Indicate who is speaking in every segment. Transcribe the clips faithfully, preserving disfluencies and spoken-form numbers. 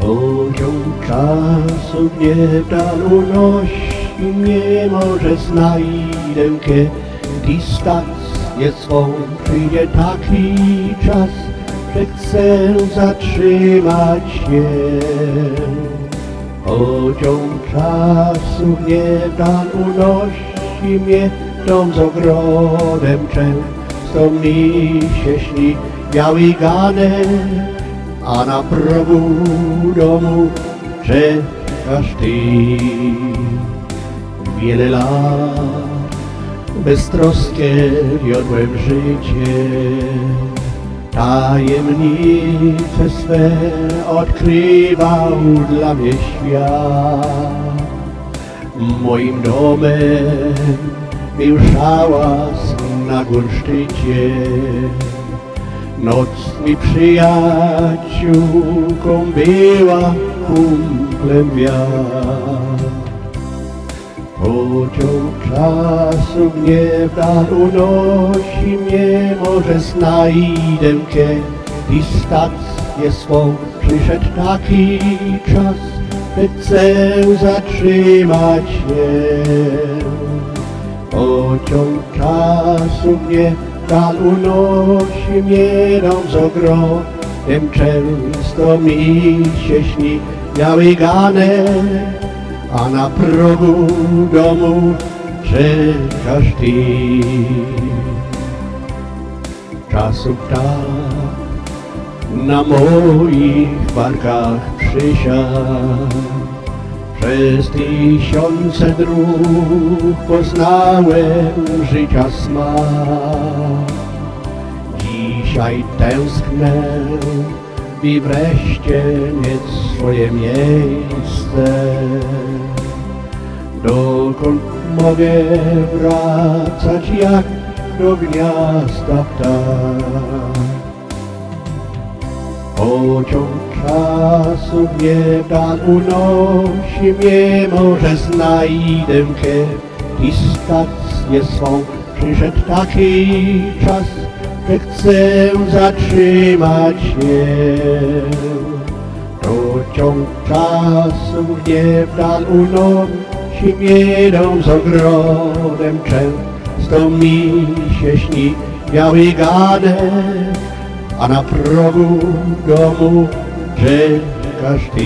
Speaker 1: Pociąg czasu mnie w dal unosi, nie może znajdę kiedy stację swą. Przyjdzie taki czas, że chcę zatrzymać się. Pociąg czasu mnie w dal unosi, mnie dom z ogrodem często mi się śni. Biały ganek, a na progu domu czekasz ty. Wiele lat beztroskie wiodłem życie, tajemnice swe odkrywał dla mnie świat. Moim domem był szałas na górszczycie, noc mi przyjaciółką była, kumplem wiatr. Pociąg czasu mnie w dal unosi, mnie może znajdę kiedy stację swą. Przyszedł taki czas, że chcę zatrzymać się. Pociąg czasu mnie w dal unosi, mnie dom z ogrodem często mi się śni. Biały ganek, a na progu domu czekasz ty. Czasów tak na moich barkach przysiadł, przez tysiące dróg poznałem życia smak. Dzisiaj tęsknę, by wreszcie mieć swoje miejsce, dokąd mogę wracać jak do gniazda ptak. Pociąg czasu mnie w dal unosi, mnie może znajdę kiedy stację swą. Przyszedł taki czas, że chcę zatrzymać się. Pociąg czasu mnie w dal unosi, mnie dom z ogrodem często mi się śni. Biały ganek, a na progu domu czekasz ty.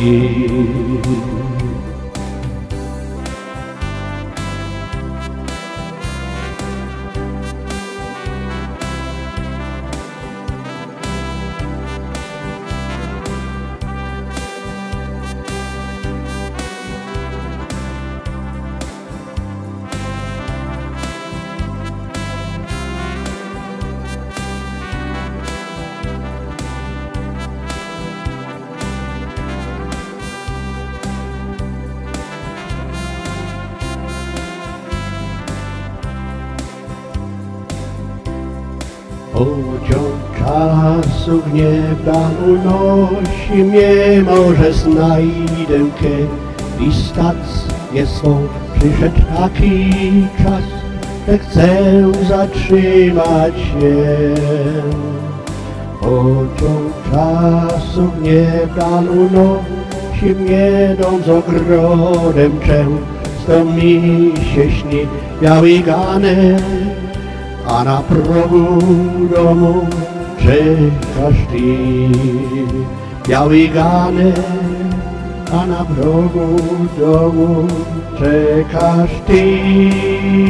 Speaker 1: Pociąg czasu mnie w dal unosi, mnie może znajdę kiedy stację swą. Przyszedł taki czas, że chcę zatrzymać się. Pociąg czasu mnie w dal unosi, mnie dom z ogrodem często mi się śni. Biały ganek, a na progu domu czekasz ty. Biały ganek, a na progu domu czekasz ty.